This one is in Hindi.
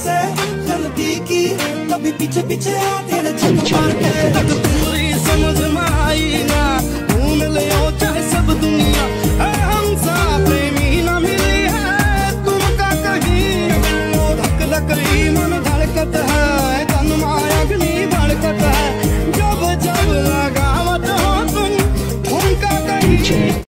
से गलती की, कभी पीछे पीछे आ तेरे झक मार के।